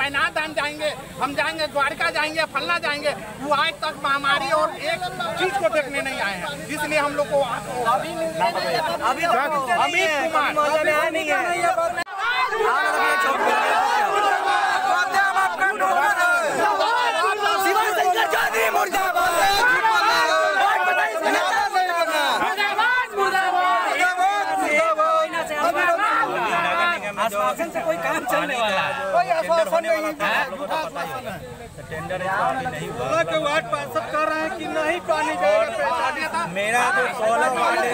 वैनाथ धाम जाएंगे, हम जाएंगे द्वारका जाएंगे, फलना जाएंगे, वो आज तक महामारी और एक चीज को देखने नहीं आए हैं। इसलिए हम लोग को अमित कुमार आश्वासन से कोई काम चलने वाला है? कोई आश्वासन नहीं है। टेंडर नहीं हुआ के वार्ड पार्षद कर रहे हैं कि नहीं पानी जाएगा। मेरा जो 16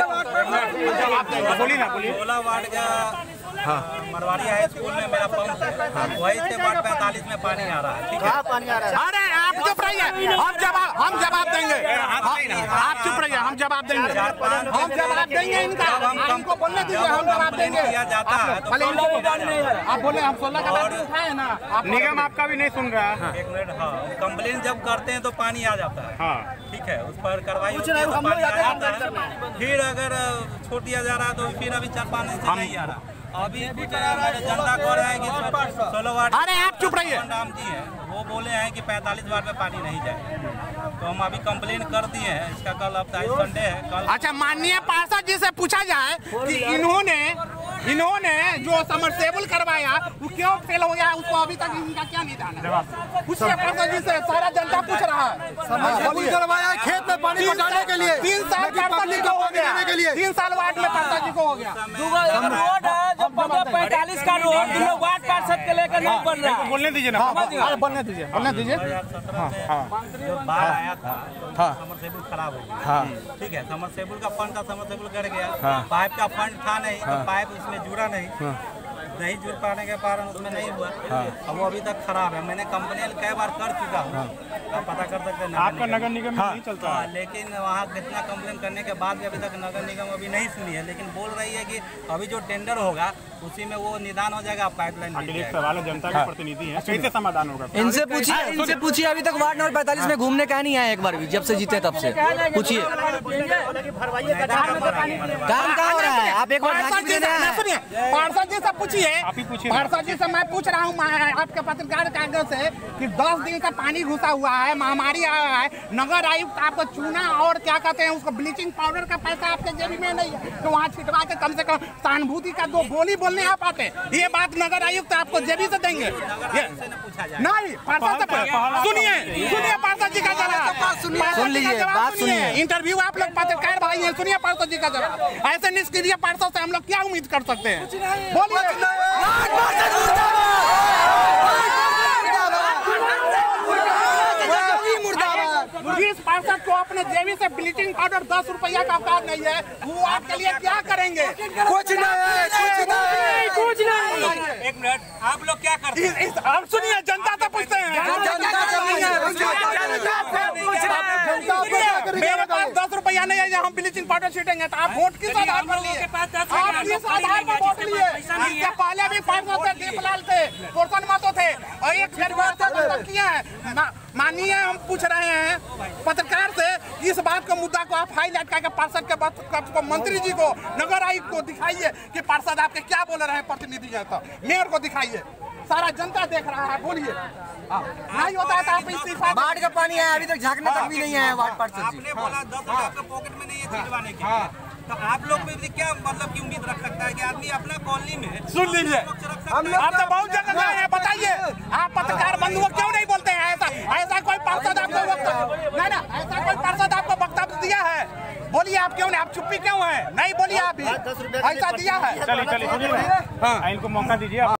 वार्ड का मरवाड़ी हाई स्कूल में मेरा पंप है, वही से वार्ड 45 में पानी आ रहा है। ठीक है, पानी आ रहा है। अरे आप चुप रहिए, हम जवाब देंगे। आप चुप रहिए, हम जवाब देंगे। हम जवाब देंगे इनका। हमको बोलने दीजिए, हम जवाब देंगे। किया जाता है आप बोले हम 16 का बात उठाए ना, निगम आपका भी नहीं सुन रहा। एक मिनट, हाँ, कंप्लेन जब करते हैं तो पानी आ जाता है। हाँ ठीक है, उस पर कार्रवाई होती है तो पानी आ जाता है। फिर अगर छोड़ दिया जा रहा है तो फिर अभी 4-5 दिन से नहीं आ रहा। अभी कुछ जनता को रहा है कि 16 वार्ड। अरे आप चुप रहिए। राम जी है, वो बोले हैं कि 45 वार्ड में पानी नहीं जाए, तो हम अभी कंप्लेन कर दिए हैं। इसका कल अब संडे है कल। अच्छा, माननीय पार्षद जी से पूछा जाए कि इन्होंने जो समरसेबल करवाया वो क्यों फेल हो गया, उसको अभी तक इनका क्या निदान है? पूछिए पार्षद जी से, सारा जनता पूछ रहा है। समरसेबल करवाया खेत में पानी पहुंचाने के लिए, 3 साल पार्षद जी को हो गया, 3 साल वार्ड में पार्षद जी को हो गया। रोड है जो 45 का रोड वार्ड पार्षद के लेकर नहीं बन रहा है। बोलने दीजिए ना, बोलने दीजिए। जो बाढ़ आया था समरसेबल खराब हो गया। ठीक है, समरसेबल का फंड था, समरसेबल कर गया। पाइप का फंड था नहीं, तो पाइप उसमें जुड़ा नहीं जुड़ पाने के कारण उसमें नहीं हुआ। अब वो अभी तक खराब है। मैंने कंप्लेन कई बार कर चुका हूँ, आप पता कर सकते हैं। आपका नगर निगम नहीं चलता है। लेकिन वहाँ कितना कंप्लेन करने के बाद भी अभी तक नगर निगम अभी नहीं सुनी है। लेकिन बोल रही है कि अभी जो टेंडर होगा उसी में वो निदान हो जाएगा, पाइपलाइन। सवाल है, जनता के प्रतिनिधि है, कैसे समाधान होगा? इनसे पूछिए अभी तक वार्ड नंबर 45 में घूमने का नहीं आया एक बार भी, जब से जीते तब से। पूछिए काम कहाँ हो रहा है? आप एक बार सुनिए, पार्षद जी से पूछिए। पार्षद जी से मैं पूछ रहा हूँ आपके पत्रकार कागज से कि 10 दिन का पानी घुसा हुआ है, महामारी आया है, नगर आयुक्त आपको चूना और क्या कहते हैं उसको ब्लीचिंग पाउडर का पैसा आपके जेब में नहीं है, तो वहाँ छिटवा के कम से कम सहानुभूति का 2 बोली बोलने आप आते। ये बात नगर आयुक्त आपको जेबी से देंगे? नहीं, पार्षद से सुनिए पार्षद जी का जवाब। सुन लीजिए, बात सुनिए। इंटरव्यू आप लोग पत्रकार भाई हैं, सुनिए पार्षद जी का जवाब। ऐसे निष्क्रिय पार्षद से हम लोग क्या उम्मीद कर सकते हैं? बोलिए। इस पार्षद को अपने जेबी से ब्लीचिंग पाउडर 10 रुपया का औकात नहीं है, वो आपके लिए क्या करेंगे? कुछ नहीं। एक मिनट, आप लोग क्या करते हैं? अब सुनिए, जनता से पूछते हैं। मेरे पास 10 रुपया नहीं है, हम ब्लीचिंग पाउडर छीटेंगे, तो आप वोट किस आधार पर लिए? आप किस आधार पर वोट लिए? इससे पहले भी पार्षद थे, दीपलाल थे, पोर्सन महतो थे, और एक किया है। मानिए, हम पूछ रहे हैं पत्रकार से, इस बात को मुद्दा को आप हाईलाइट करके पार्षद के बात को, मंत्री जी को, नगर आयुक्त को दिखाइए कि पार्षद आपके क्या बोल रहे हैं, प्रतिनिधि है तो मेयर को दिखाइए, सारा जनता देख रहा है। बोलिए, नहीं होता है तो आप इस्तीफा। बाढ़ का पानी आया, अभी तक झांकने तक भी नहीं आया वार्ड पार्षद जी। आपने बोला 10 रुपये आपके पॉकेट में नहीं है छिटवाने के, तो आप लोग में भी क्या मतलब की उम्मीद रख सकता है कि आदमी अपना कॉलोनी में? सुन लीजिए, आप तो बहुत जगह गए हैं, बताइए आप पत्रकार बंधुओं क्यों नहीं बोलते हैं? ऐसा कोई पार्षद आपको ऐसा कोई पार्षद आपको वक्तव्य दिया है? बोलिए, आप क्यों नहीं, आप चुप्पी क्यों है? नहीं बोलिए, आप भी ऐसा दिया है। चलिए इनको मौका दीजिए।